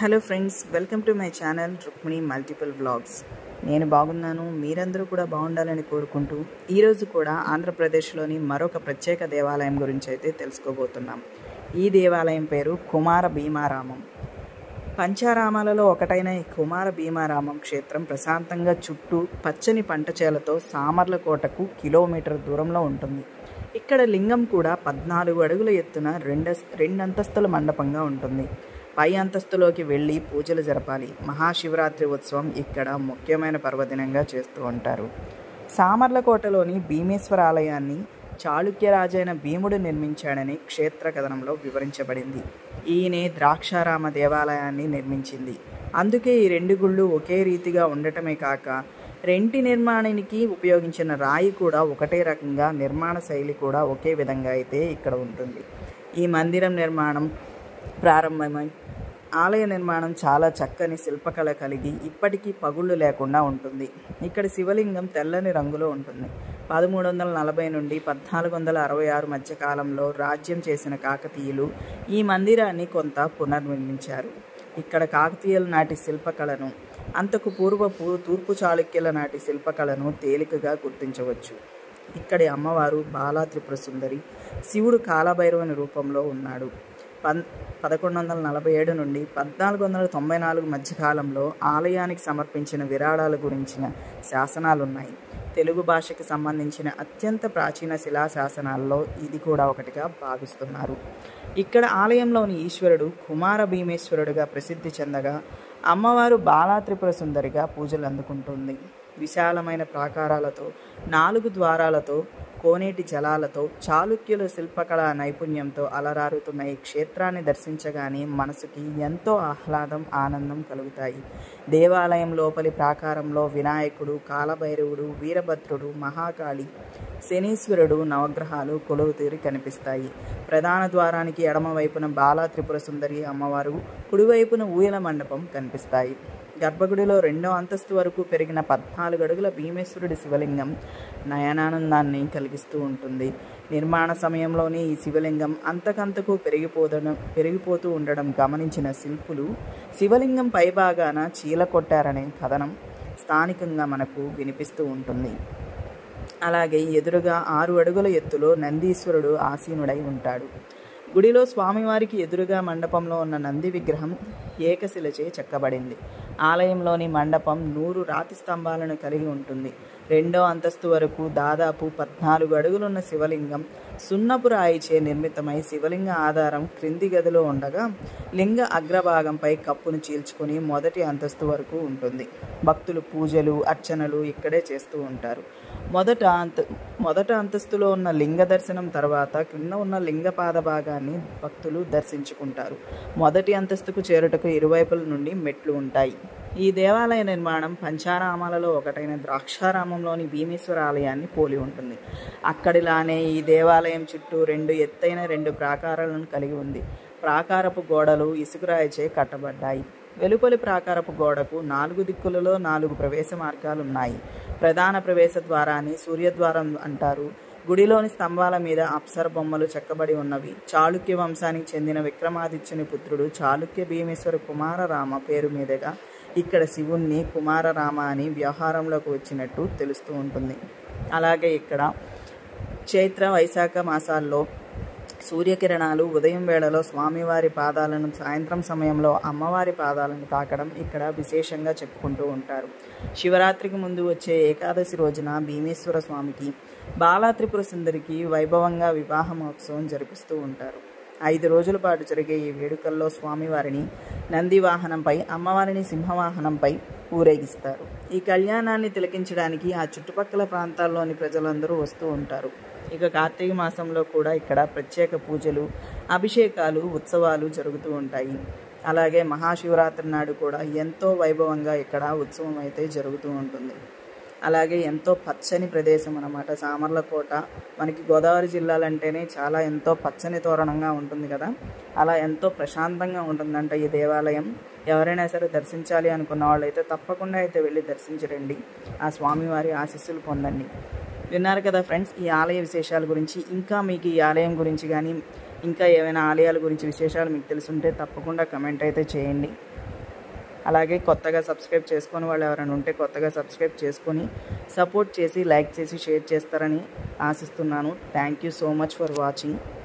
Hello friends, welcome to my channel Rukmini multiple vlogs. నేను బాగున్నాను, మీరందరూ కూడా బాగుండాలని కోరుకుంటూ ఈరోజు కూడా ఆంధ్రప్రదేశ్లోని మరొక ప్రత్యేక దేవాలయం గురించి అయితే తెలుసుకోబోతున్నాం. ఈ దేవాలయం పేరు కుమార భీమారామం. పంచారామాలలో ఒకటైన ఈ కుమార భీమారామం క్షేత్రం ప్రశాంతంగా చుట్టూ పచ్చని పంట చేలతో సామర్లకోటకు కిలోమీటర్ దూరంలో ఉంటుంది. ఇక్కడ లింగం కూడా 14 అడుగుల ఎత్తున రెండంతస్తుల మండపంగా ఉంటుంది. పై అంతస్తులోకి వెళ్ళి పూజలు జరపాలి. మహాశివరాత్రి ఉత్సవం ఇక్కడ ముఖ్యమైన పర్వదినంగా చేస్తూ ఉంటారు. సామర్లకోటలోని భీమేశ్వర ఆలయాన్ని చాళుక్యరాజైన భీముడు నిర్మించాడని క్షేత్ర కథనంలో వివరించబడింది. ఈయనే ద్రాక్షారామ దేవాలయాన్ని నిర్మించింది. అందుకే ఈ రెండు గుళ్ళు ఒకే రీతిగా ఉండటమే కాక రెంటి నిర్మాణానికి ఉపయోగించిన రాయి కూడా ఒకటే రకంగా, నిర్మాణ శైలి కూడా ఒకే విధంగా అయితే ఇక్కడ ఉంటుంది. ఈ మందిరం నిర్మాణం ప్రారంభమై ఆలయ నిర్మాణం చాలా చక్కని శిల్పకళ కలిగి ఇప్పటికీ పగుళ్ళు లేకుండా ఉంటుంది. ఇక్కడ శివలింగం తెల్లని రంగులో ఉంటుంది. 1340 నుండి 1466 మధ్య కాలంలో రాజ్యం చేసిన కాకతీయులు ఈ మందిరాన్ని కొంత పునర్నిర్మించారు. ఇక్కడ కాకతీయుల నాటి శిల్పకళను, అంతకు పూర్వపు తూర్పు చాళుక్యుల నాటి శిల్పకళను తేలికగా గుర్తించవచ్చు. ఇక్కడి అమ్మవారు బాలా త్రిపుర సుందరి, శివుడు కాలభైరవుని రూపంలో ఉన్నాడు. 1147 నుండి 1494 మధ్యకాలంలో ఆలయానికి సమర్పించిన విరాళాల గురించిన శాసనాలున్నాయి. తెలుగు భాషకి సంబంధించిన అత్యంత ప్రాచీన శిలా శాసనాల్లో ఇది కూడా ఒకటిగా భావిస్తున్నారు. ఇక్కడ ఆలయంలోని ఈశ్వరుడు కుమార భీమేశ్వరుడుగా ప్రసిద్ధి చెందగా, అమ్మవారు బాలా త్రిపుర సుందరిగా పూజలు అందుకుంటుంది. విశాలమైన ప్రాకారాలతో, 4 ద్వారాలతో, కోనేటి జలాలతో, చాళుక్యుల శిల్పకళా నైపుణ్యంతో అలరారుతున్న ఈ క్షేత్రాన్ని దర్శించగానే మనసుకి ఎంతో ఆహ్లాదం, ఆనందం కలుగుతాయి. దేవాలయం లోపలి ప్రాకారంలో వినాయకుడు, కాలభైరవుడు, వీరభద్రుడు, మహాకాళి, శనీశ్వరుడు నవగ్రహాలు కొలువుతీరి కనిపిస్తాయి. ప్రధాన ద్వారానికి ఎడమవైపున బాలా త్రిపుర సుందరి అమ్మవారు, కుడివైపున ఊయల మండపం కనిపిస్తాయి. గర్భగుడిలో 2వ అంతస్తు వరకు పెరిగిన 14 అడుగుల భీమేశ్వరుడి శివలింగం నయనానందాన్ని కలిగిస్తూ ఉంటుంది. నిర్మాణ సమయంలోనే ఈ శివలింగం అంతకంతకు పెరిగిపోతూ ఉండడం గమనించిన శిల్పులు శివలింగం పైభాగాన చీల కొట్టారనే కథనం స్థానికంగా మనకు వినిపిస్తూ ఉంటుంది. అలాగే ఎదురుగా 6 అడుగుల ఎత్తులో నందీశ్వరుడు ఆసీనుడై ఉంటాడు. గుడిలో స్వామివారికి ఎదురుగా మండపంలో ఉన్న నంది విగ్రహం ఏకశిలచే చెక్కబడింది. ఆలయంలోని మండపం 100 రాతి స్తంభాలను కలిగి ఉంటుంది. 2వ అంతస్తు వరకు దాదాపు 14 అడుగులున్న శివలింగం సున్నపు రాయిచే నిర్మితమై శివలింగ ఆధారం క్రింది గదిలో ఉండగా, లింగ అగ్రభాగంపై కప్పును చీల్చుకొని మొదటి అంతస్తు వరకు ఉంటుంది. భక్తులు పూజలు, అర్చనలు ఇక్కడే చేస్తూ ఉంటారు. మొదట అంతస్తులో ఉన్న లింగ దర్శనం తర్వాత క్రింద ఉన్న లింగ పాద భాగాన్ని భక్తులు దర్శించుకుంటారు. మొదటి అంతస్తుకు చేరుటకు ఇరువైపుల నుండి మెట్లు ఉంటాయి. ఈ దేవాలయ నిర్మాణం పంచారామాలలో ఒకటైన ద్రాక్షారామంలోని భీమేశ్వర ఆలయాన్ని పోలి ఉంటుంది. అక్కడిలానే ఈ దేవాలయం చుట్టూ 2 ఎత్తైన 2 ప్రాకారాలను కలిగి ఉంది. ప్రాకారపు గోడలు ఇసుకరాయిచే కట్టబడ్డాయి. వెలుపలి ప్రాకారపు గోడకు 4 దిక్కులలో 4 ప్రవేశ మార్గాలున్నాయి. ప్రధాన ప్రవేశ ద్వారాన్ని సూర్యద్వారం అంటారు. గుడిలోని స్తంభాల మీద అప్సర బొమ్మలు చెక్కబడి ఉన్నవి. చాళుక్య వంశానికి చెందిన విక్రమాదిత్యుని పుత్రుడు చాళుక్య భీమేశ్వర కుమారరామ పేరు మీదుగా ఇక్కడ శివుణ్ణి కుమారరామ అని వ్యవహారంలోకి వచ్చినట్టు తెలుస్తూ ఉంటుంది. అలాగే ఇక్కడ చైత్ర, వైశాఖ మాసాల్లో సూర్యకిరణాలు ఉదయం వేళలో స్వామివారి పాదాలను, సాయంత్రం సమయంలో అమ్మవారి పాదాలను తాకడం ఇక్కడ విశేషంగా చెప్పుకుంటూ ఉంటారు. శివరాత్రికి ముందు వచ్చే ఏకాదశి రోజున భీమేశ్వర స్వామికి, బాలా త్రిపుర సుందరికి వైభవంగా వివాహ మహోత్సవం జరిపిస్తూ ఉంటారు. 5 రోజుల పాటు జరిగే ఈ వేడుకల్లో స్వామివారిని నంది వాహనంపై, అమ్మవారిని సింహవాహనంపై ఊరేగిస్తారు. ఈ కళ్యాణాన్ని తిలకించడానికి ఆ చుట్టుపక్కల ప్రాంతాల్లోని ప్రజలందరూ వస్తూ ఉంటారు. ఇక కార్తీక మాసంలో కూడా ఇక్కడ ప్రత్యేక పూజలు, అభిషేకాలు, ఉత్సవాలు జరుగుతూ ఉంటాయి. అలాగే మహాశివరాత్రి నాడు కూడా ఎంతో వైభవంగా ఇక్కడ ఉత్సవం అయితే జరుగుతూ ఉంటుంది. అలాగే ఎంతో పచ్చని ప్రదేశం అన్నమాట సామర్లకోట. మనకి గోదావరి జిల్లాలంటేనే చాలా ఎంతో పచ్చని తోరణంగా ఉంటుంది కదా, అలా ఎంతో ప్రశాంతంగా ఉంటుందంట ఈ దేవాలయం. ఎవరైనా సరే దర్శించాలి అనుకున్న వాళ్ళైతే తప్పకుండా అయితే వెళ్ళి దర్శించరండి, ఆ స్వామివారి ఆశీస్సులు పొందండి. విన్నారు కదా ఫ్రెండ్స్, ఈ ఆలయ విశేషాల గురించి. ఇంకా మీకు ఈ ఆలయం గురించి కానీ ఇంకా ఏమైనా ఆలయాల గురించి విశేషాలు మీకు తెలుసుంటే తప్పకుండా కమెంట్ అయితే చేయండి. అలాగే కొత్తగా సబ్స్క్రైబ్ చేసుకొని వాళ్ళు ఎవరైనా ఉంటే కొత్తగా సబ్స్క్రైబ్ చేసుకొని సపోర్ట్ చేసి లైక్ చేసి షేర్ చేస్తారని ఆశిస్తున్నాను. Thank you so much for watching.